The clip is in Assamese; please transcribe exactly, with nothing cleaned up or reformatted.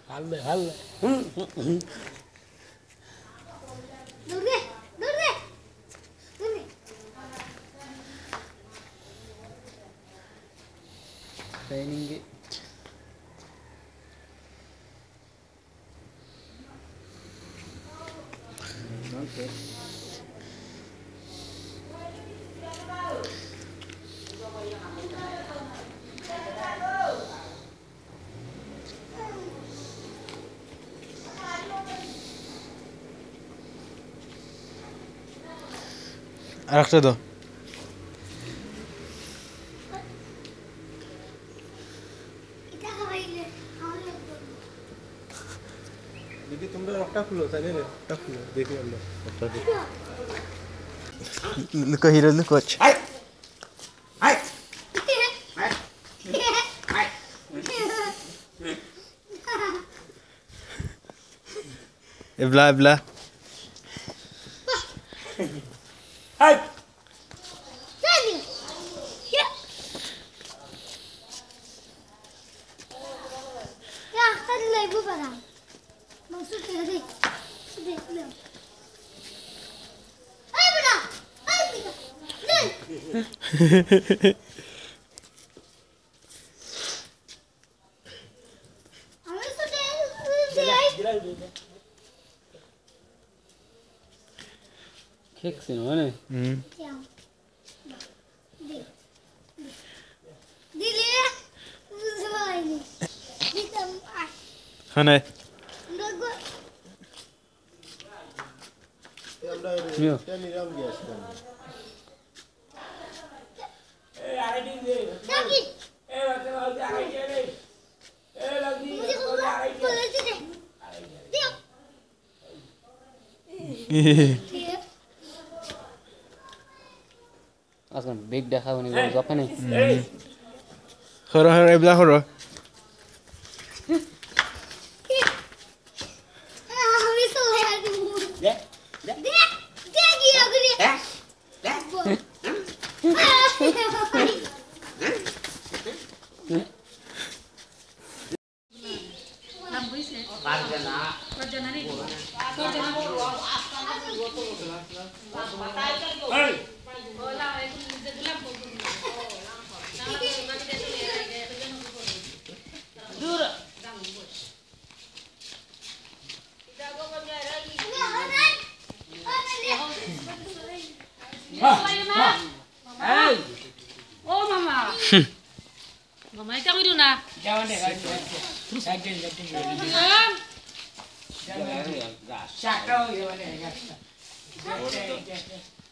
ভাল দে ভাল দে দৌড়ে দৌড়ে দৌড়ে ట్రైనింగ్ ఓకే আরেকটা দাও এটা খাইলে খাওয়া দিদি তোমরা রকটা খুলো তাই না রকটা খুলো দেখি আমরা রকটা দেখি লুকো হিরো লুকোচ আই আই এবলা এবলা আই Dani. Ya. Ya, خلي ابو بلا. موصول هذيك. هذيك لا. اي بلا. اي بلا. ليه؟ عملت ايه؟ Cake scene মানে হুম Dile. Zwaini. Ditam ah. হানে Logo. নিও Lagi. मुझे बोला दे. दियो. ठीक. আসলে বেগ দেখাও নি জপে নাই হর হর এবলা হর আমি তো यार দে दे दे गया गरी দে Hey! Oh mama. Mama ita ko dun na. যাও দে একদিন একদিন Yan. শাটো যাও দে